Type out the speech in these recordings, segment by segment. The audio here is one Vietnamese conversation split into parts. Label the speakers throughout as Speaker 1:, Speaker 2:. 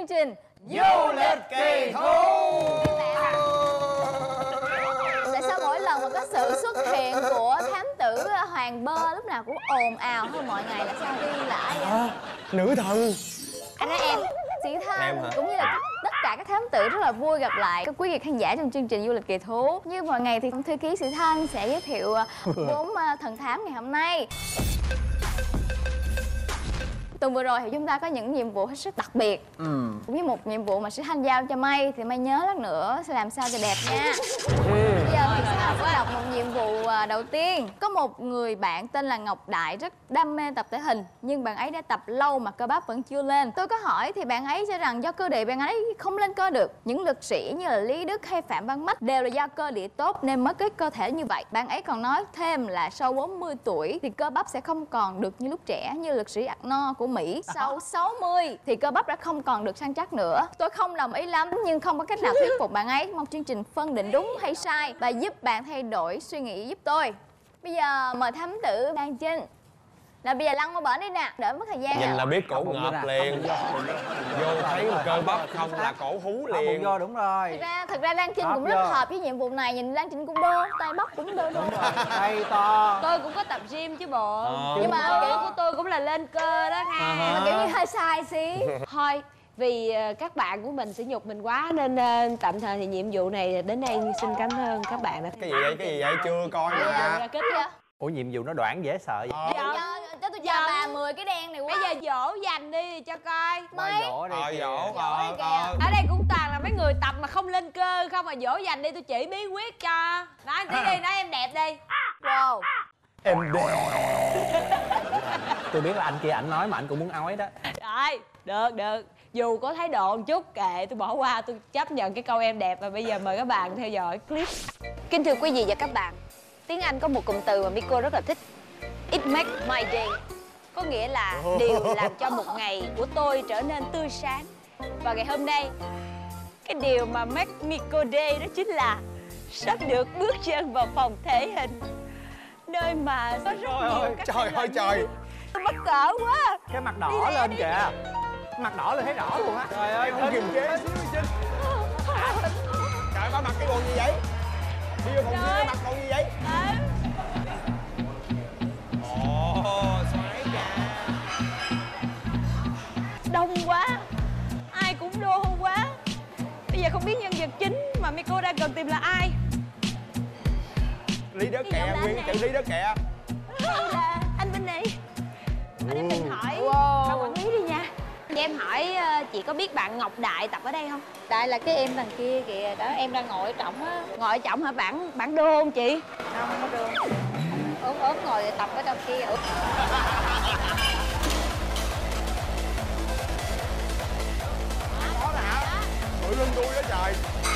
Speaker 1: chương trình
Speaker 2: Du lịch kỳ thú.
Speaker 1: Tại sao mỗi lần mà có sự xuất hiện của thám tử Hoàng Bơ lúc nào cũng ồn ào hơn mọi ngày là sao đi lại vậy?
Speaker 2: Nữ thần.
Speaker 1: Anh nói em, chị Thanh cũng như là tất cả các thám tử rất là vui gặp lại các quý vị khán giả trong chương trình Du lịch kỳ thú. Như mọi ngày thì thư ký Sĩ Thanh sẽ giới thiệu 4 thần thám ngày hôm nay. Tuần vừa rồi thì chúng ta có những nhiệm vụ hết sức đặc biệt, cũng như một nhiệm vụ mà Sĩ Thanh giao cho May, thì May nhớ lát nữa sẽ làm sao cho đẹp nha. Bây giờ thì Sĩ Thanh sẽ đọc một nhiệm vụ đầu tiên. Có một người bạn tên là Ngọc Đại rất đam mê tập thể hình, nhưng bạn ấy đã tập lâu mà cơ bắp vẫn chưa lên. Tôi có hỏi thì bạn ấy cho rằng do cơ địa bạn ấy không lên cơ được. Những lực sĩ như là Lý Đức hay Phạm Văn Mách đều là do cơ địa tốt nên mới có cơ thể như vậy. Bạn ấy còn nói thêm là sau 40 tuổi thì cơ bắp sẽ không còn được như lúc trẻ, như lực sĩ Arnold của Mỹ. Sau 60 thì cơ bắp đã không còn được săn chắc nữa. Tôi không đồng ý lắm nhưng không có cách nào thuyết phục bạn ấy. Mong chương trình phân định đúng hay sai và giúp bạn thay đổi suy nghĩ giúp tôi. Bây giờ mời thám tử Đan Trinh. Là bây giờ lăn qua bển đi nè, đỡ mất thời gian.
Speaker 2: Nhìn là biết cổ ngợp liền. Vô thấy một cơ bắp không là cổ hú liền.
Speaker 3: Vô đúng rồi.
Speaker 1: Thực ra Đan Trinh cũng rất hợp với nhiệm vụ này. Nhìn Đan Trinh cũng đô, tay bắp cũng đô.
Speaker 3: Tay to.
Speaker 4: Tôi cũng có tập gym chứ bộ.
Speaker 1: Nhưng mà
Speaker 4: kiểu của tôi cũng là lên cơ đó nha.
Speaker 1: mà kiểu như hơi sai xí.
Speaker 4: Thôi, vì các bạn của mình sẽ nhục mình quá nên tạm thời thì nhiệm vụ này đến đây xin cảm ơn các bạn đã.
Speaker 2: Cái gì vậy? Chưa coi nè.
Speaker 1: Kết chưa?
Speaker 3: Ủa nhiệm vụ nó đoạn dễ sợ vậy?
Speaker 1: Cho tôi cho bà 10 cái đen này quá.
Speaker 4: Bây giờ dỗ dành đi cho coi.
Speaker 1: Mấy?
Speaker 2: Dỗ.
Speaker 4: Ở đây cũng toàn là mấy người tập mà không lên cơ không, mà dỗ dành đi tôi chỉ bí quyết cho. Nói tí đi, nói em đẹp đi.
Speaker 1: Wow.
Speaker 3: Em đẹp. Tôi biết là anh kia ảnh nói mà anh cũng muốn ói đó.
Speaker 4: Rồi, được. Dù có thái độ một chút kệ, tôi bỏ qua, tôi chấp nhận cái câu em đẹp. Và bây giờ mời các bạn theo dõi clip.
Speaker 5: Kính thưa quý vị và các bạn, tiếng Anh có một cụm từ mà Miko rất là thích. It makes my day. Có nghĩa là điều làm cho một ngày của tôi trở nên tươi sáng. Và ngày hôm nay, cái điều mà make Miko day đó chính là sắp được bước chân vào phòng thể hình, nơi mà có rất nhiều các
Speaker 2: Trời ơi trời.
Speaker 5: tôi mắc cỡ quá.
Speaker 3: Cái mặt đỏ lên kìa. Mặt đỏ lên thấy rõ luôn á.
Speaker 2: Trời ơi, không kiềm chế. Trời, ba mặc cái quần gì vậy? Đi vô phòng gym ba mặc quần gì vậy? Xoáy kìa.
Speaker 5: Đông quá, ai cũng đô quá. Bây giờ không biết nhân vật chính mà Miko đang cần tìm là ai.
Speaker 2: Lý Đức Kè, nguyên chữ Lý Đức Kè.
Speaker 5: Hay là anh bên này. Anh em mình hỏi bạn quản lý đi nha. Cho em hỏi chị có biết bạn Ngọc Đại tập ở đây không?
Speaker 4: Đại là cái em đằng kia kìa, đó em đang ngồi ở trọng á.
Speaker 5: Ngồi ở trọng hả? Bạn đô không chị?
Speaker 4: Không có được. Ốm ngồi tập ở trong kia.
Speaker 2: Đó là hả? Bự lưng đuôi đó trời.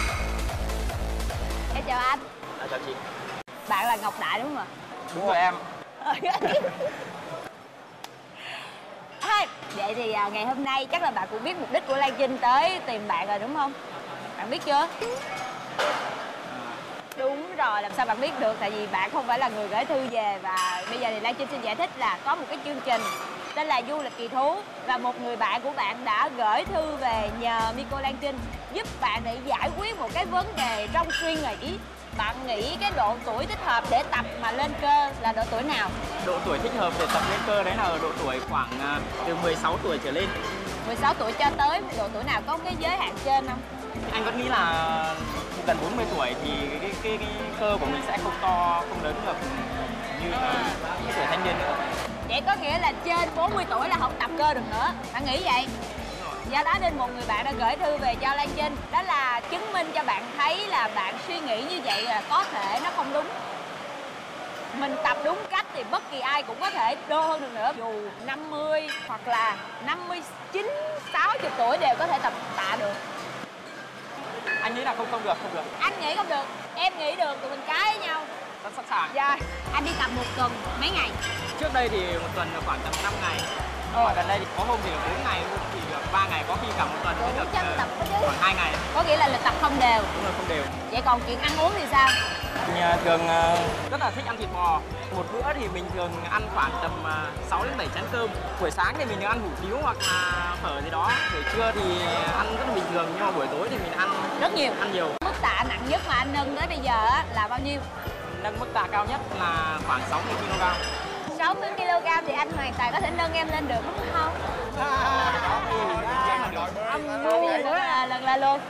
Speaker 5: Em chào anh.
Speaker 3: Chào chị.
Speaker 5: Bạn là Ngọc Đại đúng không ạ?
Speaker 3: Đúng rồi em.
Speaker 5: Thôi, vậy thì ngày hôm nay chắc là bạn cũng biết mục đích của Lan Trinh tới tìm bạn rồi đúng không? Bạn biết chưa? Đúng rồi, làm sao bạn biết được? Tại vì bạn không phải là người gửi thư về. Và bây giờ thì Lan Trinh xin giải thích là có một cái chương trình tên là Du lịch kỳ thú. Và một người bạn của bạn đã gửi thư về nhờ Miko Lan Trinh giúp bạn để giải quyết một cái vấn đề trong suy nghĩ. Bạn nghĩ cái độ tuổi thích hợp để tập mà lên cơ là độ tuổi nào?
Speaker 6: Độ tuổi thích hợp để tập lên cơ đấy là ở độ tuổi khoảng từ 16 tuổi trở lên.
Speaker 5: 16 tuổi cho tới độ tuổi nào, có cái giới hạn trên không?
Speaker 6: Anh vẫn nghĩ là gần 40 tuổi thì cái cơ của mình sẽ không to, không lớn được như cái tuổi thanh niên nữa.
Speaker 5: Vậy có nghĩa là trên 40 tuổi là không tập cơ được nữa. Bạn nghĩ vậy? Do đó nên một người bạn đã gửi thư về cho Lan Trinh. Đó là chứng minh cho bạn thấy là bạn suy nghĩ như vậy là có thể nó không đúng. Mình tập đúng cách thì bất kỳ ai cũng có thể đô hơn được nữa. Dù 50 hoặc là 59, 60 tuổi đều có thể tập tạ được.
Speaker 6: Anh nghĩ là không được.
Speaker 5: Anh nghĩ không được, em nghĩ được, tụi mình cái với nhau.
Speaker 6: Rất sẵn sàng.
Speaker 5: Rồi, anh đi tập một tuần mấy ngày?
Speaker 6: trước đây thì một tuần là khoảng tầm 5 ngày. Còn gần đây thì có hôm thì được 4 ngày, hôm thì được 3 ngày, có khi cả một tuần thì được khoảng 2 ngày.
Speaker 5: Có nghĩa là lịch tập không đều.
Speaker 6: Đúng rồi, không đều.
Speaker 5: Vậy còn chuyện ăn uống thì sao?
Speaker 6: Mình thường rất là thích ăn thịt bò. Một bữa thì mình thường ăn khoảng tầm 6 đến 7 chén cơm. Buổi sáng thì mình được ăn hủ tiếu hoặc là phở gì đó. Buổi trưa thì ăn rất là bình thường, nhưng mà buổi tối thì mình ăn
Speaker 5: Rất nhiều.
Speaker 6: Ăn nhiều.
Speaker 5: Mức tạ nặng nhất mà anh nâng tới bây giờ á là bao nhiêu?
Speaker 6: Nâng mức tạ cao nhất là khoảng 60 kg.
Speaker 5: 60 kg thì anh hoàn toàn có thể nâng em lên được đúng không? Lần là luôn.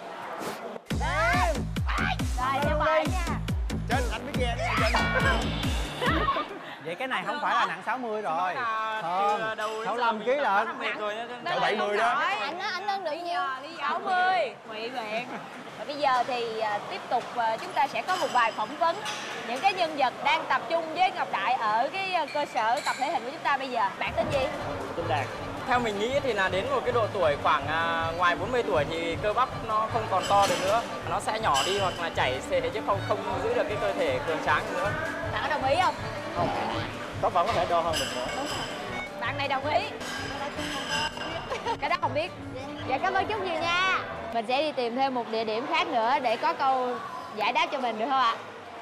Speaker 5: Rồi, theo bài nha.
Speaker 2: Trên anh biết ghen trên.
Speaker 3: Vậy cái này không phải là nặng 60 rồi.
Speaker 6: Không,
Speaker 3: 65 kg lận.
Speaker 2: Cỡ 70 đó.
Speaker 1: Anh nâng được nhiều.
Speaker 5: 60. Nguyện nguyện. Và bây giờ thì tiếp tục chúng ta sẽ có một vài phỏng vấn những cái nhân vật đang tập trung với Ngọc Đại ở cái cơ sở tập thể hình của chúng ta bây giờ. Bạn tên gì?
Speaker 6: Tên Đạt. Theo mình nghĩ thì là đến một cái độ tuổi khoảng ngoài 40 tuổi thì cơ bắp nó không còn to được nữa. Nó sẽ nhỏ đi hoặc là chảy xệ chứ không giữ được cái cơ thể cường tráng nữa.
Speaker 5: Bạn có đồng ý không?
Speaker 3: Không. Có vẫn có thể đo hơn được nữa.
Speaker 5: Đúng rồi. Bạn này đồng ý. Cái đó không biết.
Speaker 1: Dạ cảm ơn Trúc nhiều nha. Mình sẽ đi tìm thêm một địa điểm khác nữa để có câu giải đáp cho mình được không ạ?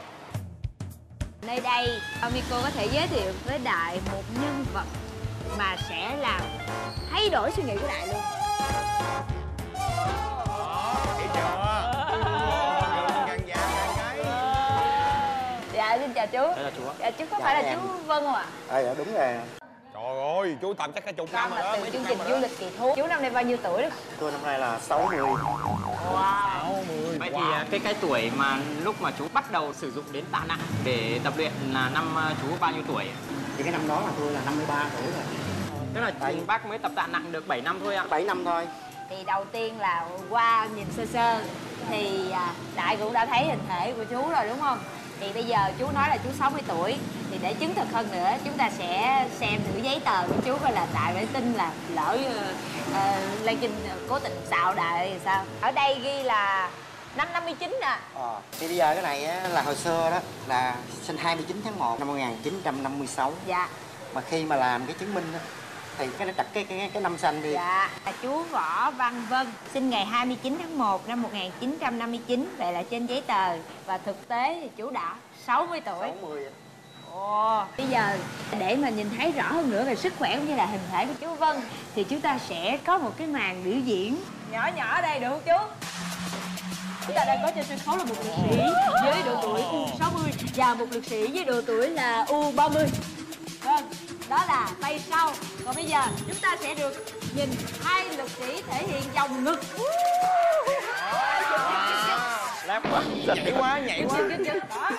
Speaker 5: Nơi đây, Miko có thể giới thiệu với Đại một nhân vật mà sẽ làm thay đổi suy nghĩ của Đại luôn.
Speaker 2: Thấy chưa? Gan dạ, gan gáy.
Speaker 5: Dạ, xin chào chú.
Speaker 6: Đây là chú ạ.
Speaker 5: Dạ, chú có phải là chú Vân không ạ?
Speaker 3: Dạ đúng rồi.
Speaker 2: Trời ơi, chú tập chắc cả chục năm
Speaker 5: Con
Speaker 2: rồi
Speaker 5: là
Speaker 2: đó.
Speaker 5: từ
Speaker 2: mấy
Speaker 5: chương
Speaker 2: chục
Speaker 5: trình
Speaker 2: năm
Speaker 5: du
Speaker 2: rồi đó.
Speaker 5: lịch kỳ thú. Chú năm nay bao nhiêu tuổi đấy?
Speaker 3: Tôi năm nay là 60.
Speaker 5: Wow.
Speaker 6: Vậy thì cái tuổi mà lúc mà chú bắt đầu sử dụng đến tạ nặng để tập luyện là năm chú bao nhiêu tuổi?
Speaker 3: Thì cái năm đó là tôi là 53 tuổi rồi.
Speaker 6: Tức là bác mới tập tạ nặng được 7 năm thôi ạ.
Speaker 3: 7 năm thôi.
Speaker 5: Thì đầu tiên là qua nhìn sơ sơ thì Đại cũng đã thấy hình thể của chú rồi đúng không? Thì bây giờ chú nói là chú 60 tuổi thì để chứng thực hơn nữa chúng ta sẽ xem thử giấy tờ của chú coi là Đại phải tin là lỡ Lan Trinh cố tình xạo Đại thì sao? Ở đây ghi là năm 59 nè.
Speaker 7: Thì bây giờ cái này á, là hồi xưa đó là sinh 29 tháng 1 năm 1956.
Speaker 5: Dạ.
Speaker 7: Mà khi mà làm cái chứng minh đó, thì cái nó đặt cái năm sinh đi.
Speaker 5: Dạ, chú Võ Văn Vân sinh ngày 29 tháng 1 năm 1959. Vậy là trên giấy tờ. Và thực tế thì chú đã 60 tuổi.
Speaker 7: 60.
Speaker 5: Ồ, bây giờ để mà nhìn thấy rõ hơn nữa về sức khỏe cũng như là hình thể của chú Vân thì chúng ta sẽ có một cái màn biểu diễn nhỏ nhỏ ở đây được không chú? Chúng ta đang có trên sân khấu là một liệt sĩ với độ tuổi U60 và một liệt sĩ với độ tuổi là U30. Vâng, đó là tay sau. Còn bây giờ chúng ta sẽ được nhìn hai lực sĩ thể hiện vòng ngực.
Speaker 6: Lép quá, nhảy quá, nhảy quá.
Speaker 5: Đó.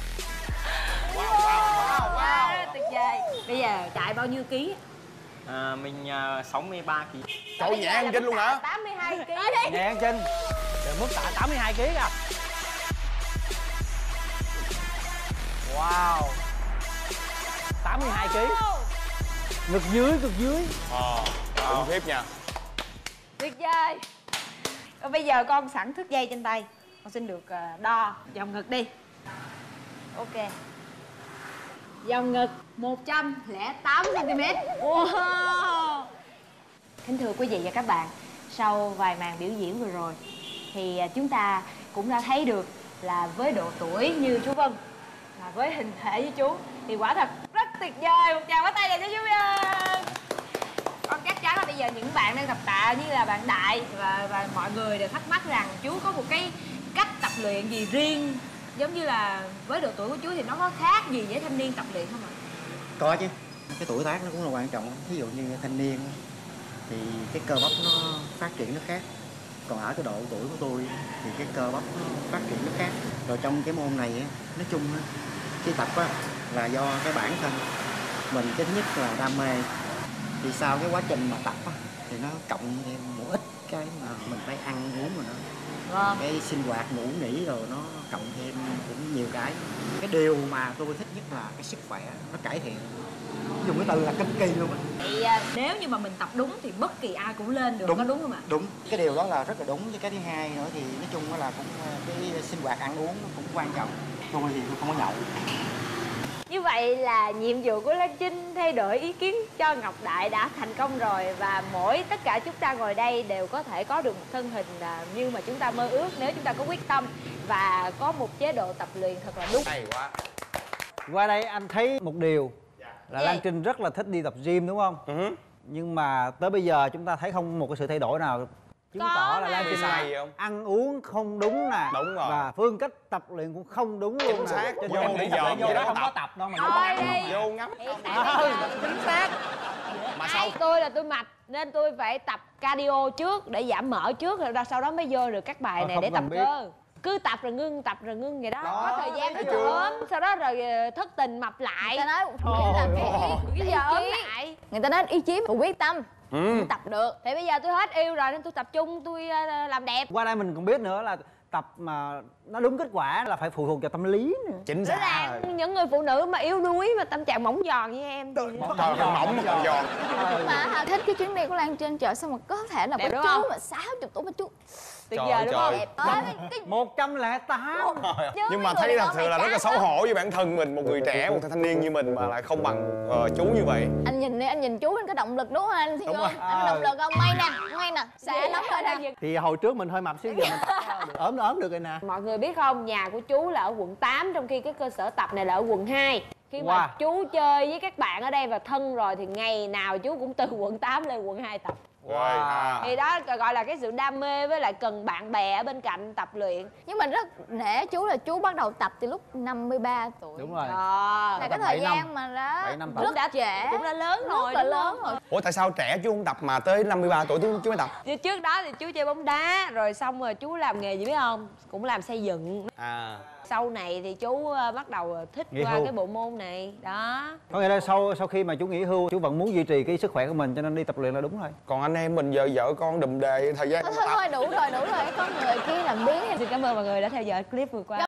Speaker 5: Tuyệt vời. Bây giờ chạy bao nhiêu ký?
Speaker 6: Mình 63 kg.
Speaker 2: Trời nhẹ ăn Trinh luôn hả?
Speaker 5: 82 kg.
Speaker 3: Nè An Trinh. Rồi mức tạ 82 kg à. Wow. 82 kg. Ngực dưới.
Speaker 2: Khủng khiếp nha.
Speaker 5: Tuyệt vời. Rồi bây giờ con sẵn thước dây trên tay. Con xin được đo vòng ngực đi. Ok. Vòng ngực 108 cm. Wow. Kính thưa quý vị và các bạn, sau vài màn biểu diễn vừa rồi thì chúng ta cũng đã thấy được là với độ tuổi như chú Vân và với hình thể như chú thì quả thật rất tuyệt vời. Một tràng pháo tay dành cho chú Vân. Con chắc chắn là bây giờ những bạn đang tập tạ như là bạn Đại và mọi người đều thắc mắc rằng chú có một cái cách tập luyện gì riêng, giống như là với độ tuổi của chú thì nó có khác gì với thanh niên tập luyện không ạ?
Speaker 7: Có chứ. Cái tuổi tác nó cũng là quan trọng. Ví dụ như thanh niên thì cái cơ bắp nó phát triển nó khác. Còn ở cái độ tuổi của tôi thì cái cơ bắp nó phát triển nó khác. Rồi trong cái môn này nói chung khi tập là do cái bản thân mình. Cái thứ nhất là đam mê, thì sau cái quá trình mà tập thì nó cộng thêm một ít cái mà mình phải ăn uống rồi nữa.
Speaker 5: Vâng.
Speaker 7: Cái sinh hoạt ngủ nghỉ rồi nó cộng thêm cũng nhiều cái. Cái điều mà tôi thích nhất là cái sức khỏe nó cải thiện, dùng cái từ là cực kỳ luôn á.
Speaker 5: Vậy nếu như mà mình tập đúng thì bất kỳ ai cũng lên được, có đúng không ạ?
Speaker 7: Đúng, cái điều đó là rất là đúng. Với cái thứ hai nữa thì nói chung là cũng cái sinh hoạt ăn uống nó cũng quan trọng. Tôi thì tôi không có nhậu,
Speaker 4: Như vậy là nhiệm vụ của Lan Trinh thay đổi ý kiến cho Ngọc Đại đã thành công rồi. Và tất cả chúng ta ngồi đây đều có thể có được một thân hình như mà chúng ta mơ ước nếu chúng ta có quyết tâm và có một chế độ tập luyện thật là đúng.
Speaker 2: Hay quá.
Speaker 3: Qua đây anh thấy một điều là Lan Trinh rất là thích đi tập gym đúng không? Nhưng mà tới bây giờ chúng ta thấy không một cái sự thay đổi nào chứng tỏ là Lan Trinh
Speaker 2: sai gì không?
Speaker 3: ăn uống không đúng nè.
Speaker 2: Đúng rồi.
Speaker 3: Và phương cách tập luyện cũng không đúng luôn nè.
Speaker 2: xác.
Speaker 3: Cho
Speaker 2: Vô
Speaker 3: nên
Speaker 2: để
Speaker 3: em
Speaker 2: dòm
Speaker 3: vô
Speaker 2: vậy
Speaker 3: đó
Speaker 2: đó
Speaker 3: không có
Speaker 2: tập.
Speaker 3: tập đâu mà
Speaker 4: Thôi đi.
Speaker 2: Vô ngắm.
Speaker 3: chính xác.
Speaker 2: Mà sao
Speaker 4: Tôi là tôi mập nên tôi phải tập cardio trước để giảm mỡ trước rồi sau đó mới vô được các bài này
Speaker 3: không
Speaker 4: để tập
Speaker 3: cần biết.
Speaker 4: cơ. Cứ tập rồi ngưng vậy đó.
Speaker 3: Đó,
Speaker 4: Có thời gian
Speaker 3: thấy
Speaker 4: nó
Speaker 3: chưa?
Speaker 4: ốm, sau đó rồi thất tình mập lại.
Speaker 1: Người ta nói là
Speaker 4: Cái giờ ốm lại.
Speaker 1: người ta nói ý chí và quyết tâm mới tập được.
Speaker 4: Thì bây giờ tôi hết yêu rồi nên tôi tập trung, tôi làm đẹp.
Speaker 3: Qua đây mình còn biết nữa là tập mà nó đúng kết quả là phải phụ thuộc vào tâm lý nữa.
Speaker 2: chính
Speaker 4: Rõ
Speaker 2: xác rồi.
Speaker 4: ràng những người phụ nữ mà yếu đuối mà tâm trạng mỏng giòn như em thì
Speaker 2: Trời ơi, mỏng mà còn giòn.
Speaker 1: Mà Hà thích cái chuyến đi của Lan Trinh, trời sao mà có thể là
Speaker 4: Đẹp
Speaker 1: có
Speaker 4: đúng
Speaker 1: chú
Speaker 4: không?
Speaker 1: mà 60 tuổi mà chú
Speaker 4: tuyệt
Speaker 2: Trời
Speaker 4: vời
Speaker 2: ơi,
Speaker 4: đúng
Speaker 2: trời.
Speaker 4: không?
Speaker 1: cái
Speaker 3: 108.
Speaker 2: Nhưng mà thấy thật sự là rất là xấu hổ với bản thân mình, một người trẻ, một thanh niên như mình mà lại không bằng chú như vậy.
Speaker 1: anh nhìn đi, anh nhìn chú anh có động lực đúng không anh?
Speaker 2: Đúng rồi.
Speaker 1: Anh có động lực không? May nè, xả lắm rồi nè.
Speaker 3: Thì hồi trước mình hơi mập xíu giờ mình tập ốm được rồi nè.
Speaker 4: Mọi người biết không, nhà của chú là ở quận 8 trong khi cái cơ sở tập này là ở quận 2. Khi mà
Speaker 3: Wow.
Speaker 4: chú chơi với các bạn ở đây và thân rồi thì ngày nào chú cũng từ quận 8 lên quận 2 tập.
Speaker 2: Wow.
Speaker 4: Thì đó gọi là cái sự đam mê với lại cần bạn bè ở bên cạnh tập luyện.
Speaker 1: Nhưng mà rất nể chú là chú bắt đầu tập từ lúc 53 tuổi.
Speaker 3: Đúng rồi.
Speaker 1: Là cái
Speaker 3: Tầm
Speaker 1: thời
Speaker 3: 7 năm.
Speaker 1: gian mà đó
Speaker 3: 7 năm tập.
Speaker 1: rất đã trễ,
Speaker 4: Cũng đã lớn rồi,
Speaker 1: rất là
Speaker 4: đúng
Speaker 1: lớn
Speaker 4: không?
Speaker 1: rồi.
Speaker 2: Ủa tại sao trẻ chú không tập mà tới 53 tuổi chú mới tập?
Speaker 4: Trước đó thì chú chơi bóng đá rồi xong rồi chú làm nghề gì biết không? Cũng làm xây dựng.
Speaker 2: À.
Speaker 4: Sau này thì chú bắt đầu thích
Speaker 3: Nghỉ
Speaker 4: qua
Speaker 3: hưu.
Speaker 4: cái bộ môn này đó.
Speaker 3: Có nghĩa là sau khi mà chú nghỉ hưu, chú vẫn muốn duy trì cái sức khỏe của mình cho nên đi tập luyện là đúng rồi.
Speaker 2: Còn anh em mình giờ vợ con đùm đề thời gian
Speaker 1: Thôi
Speaker 2: không tập.
Speaker 1: thôi đủ rồi, có người kia làm biến.
Speaker 4: Xin cảm ơn mọi người đã theo dõi clip vừa qua.